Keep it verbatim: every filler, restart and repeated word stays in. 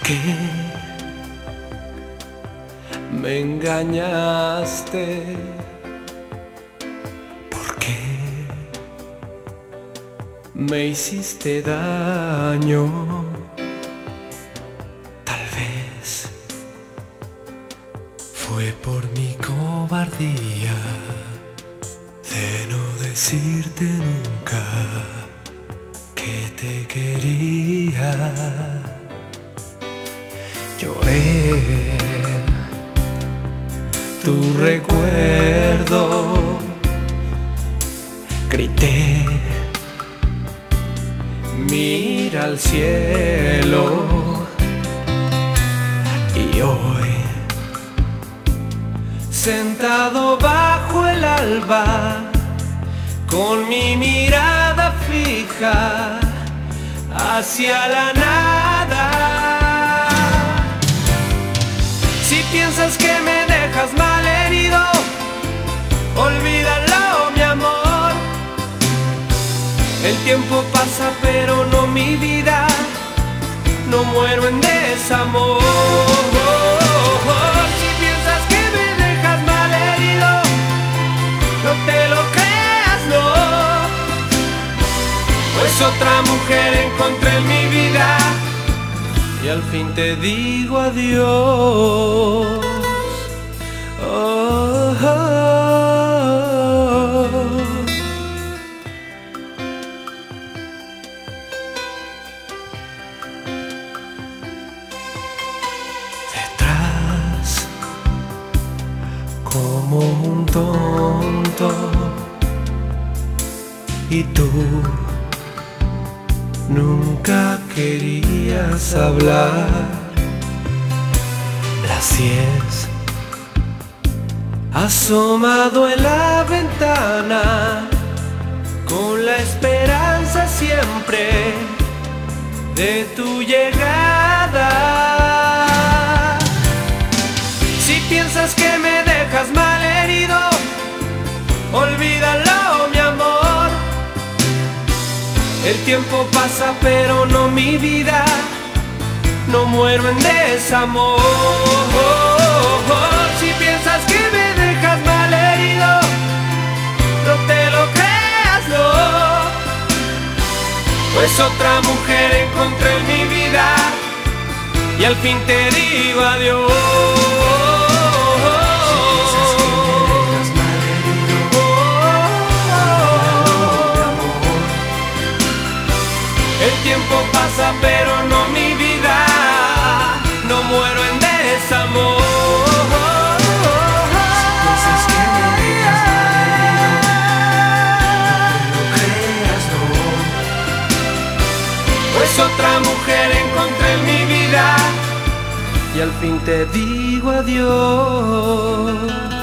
qué me engañaste? ¿Por qué me hiciste daño? Tal vez fue por mi cobardía de no decirte nunca que te quería. Lloré tu recuerdo, grité, mira al cielo, y hoy, sentado bajo el alba, con mi mirada fija hacia la nada. Si piensas que me dejas mal herido, olvídalo, mi amor. El tiempo pasa pero no mi vida, no muero en desamor. Si piensas que me dejas mal herido, no te lo creas, no, pues otra mujer encontré en mi vida y al fin te digo adiós. Oh, oh, oh. Detrás, como un tonto, y tú nunca querías hablar. Las diez, asomado en la ventana, con la esperanza siempre de tu llegada. Si piensas que me dejas mal herido, olvídalo, mi amor. El tiempo pasa pero no mi vida, no muero en desamor. Si piensas que me dejas mal herido, no te lo creas, no, pues otra mujer encontré en mi vida y al fin te digo adiós. El tiempo pasa pero no mi vida, no muero en desamor. Si piensas que me dejas mal herido, no te lo creas, no, pues otra mujer encontré en mi vida y al fin te digo adiós.